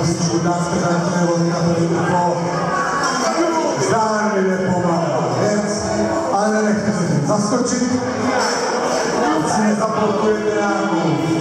prostě udářka zraněné vody na to zdánlivě pomalá věc, ale nenechte se tím zaskočit, si nezablokujete nějakou